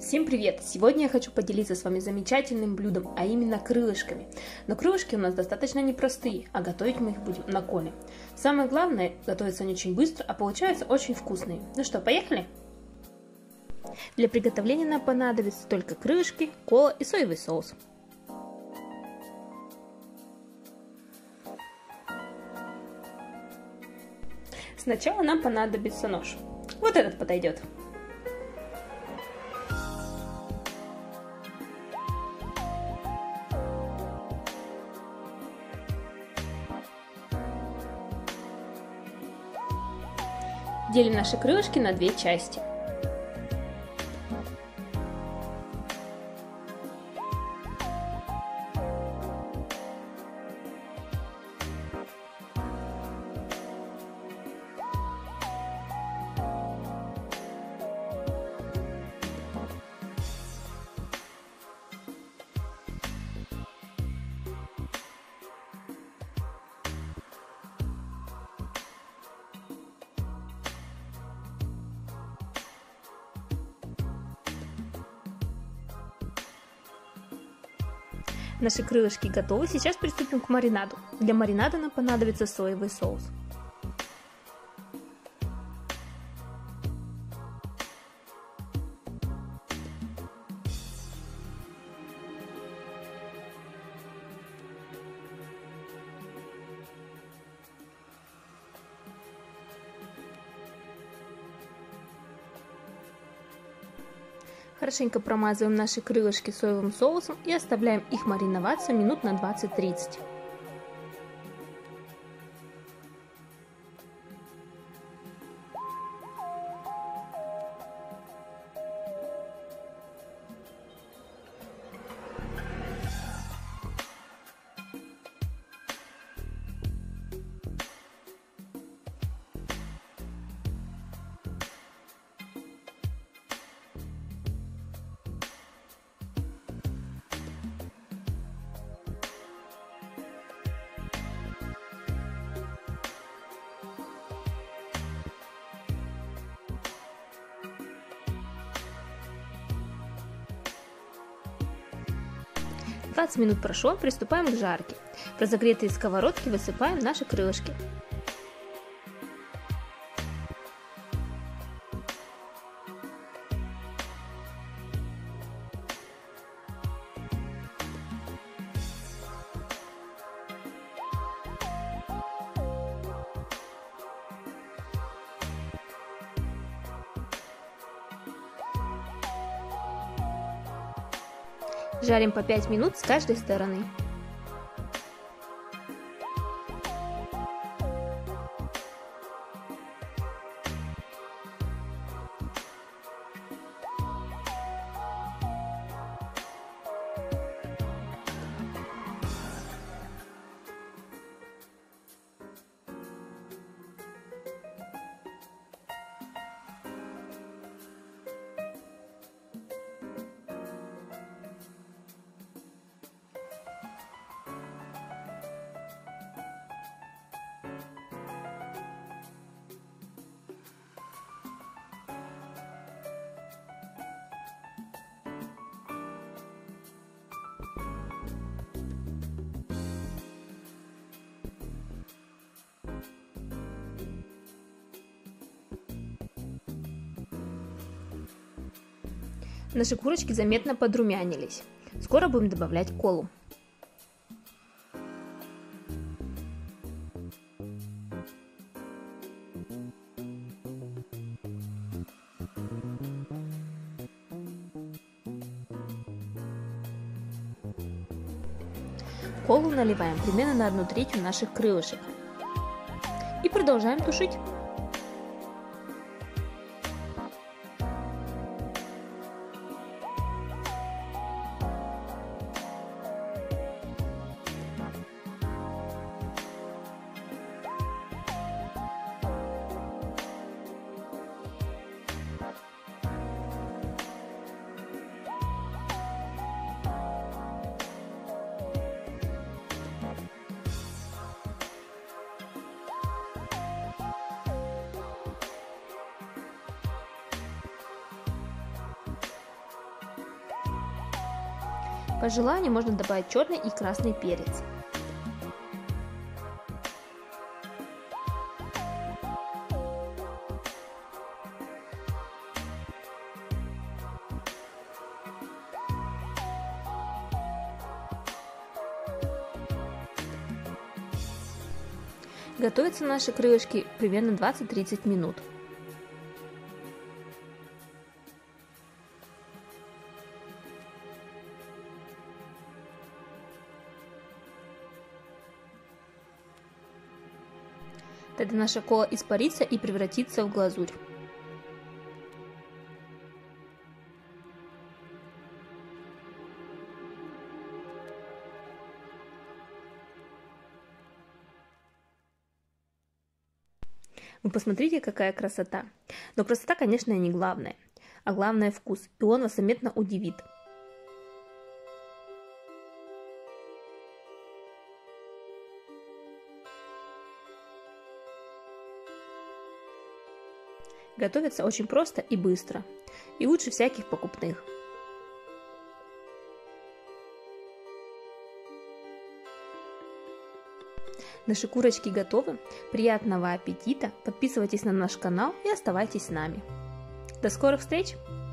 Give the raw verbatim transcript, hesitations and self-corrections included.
Всем привет! Сегодня я хочу поделиться с вами замечательным блюдом, а именно крылышками. Но крылышки у нас достаточно непростые, а готовить мы их будем на коле. Самое главное, готовятся они очень быстро, а получаются очень вкусные. Ну что, поехали? Для приготовления нам понадобятся только крылышки, кола и соевый соус. Сначала нам понадобится нож. Вот этот подойдет. Делим наши крылышки на две части. Наши крылышки готовы, сейчас приступим к маринаду. Для маринада нам понадобится соевый соус. Хорошенько промазываем наши крылышки соевым соусом и оставляем их мариноваться минут на двадцать-тридцать. двадцать минут прошло, приступаем к жарке. В разогретые сковородки высыпаем наши крылышки. Жарим по пять минут с каждой стороны. Наши курочки заметно подрумянились. Скоро будем добавлять колу. Колу наливаем примерно на одну треть наших крылышек. И продолжаем тушить. По желанию можно добавить черный и красный перец. Готовятся наши крылышки примерно двадцать-тридцать минут. Тогда наша кола испарится и превратится в глазурь. Вы посмотрите, какая красота. Но красота, конечно, не главное, а главное вкус, и он вас заметно удивит. Готовится очень просто и быстро, и лучше всяких покупных. Наши курочки готовы. Приятного аппетита! Подписывайтесь на наш канал и оставайтесь с нами. До скорых встреч!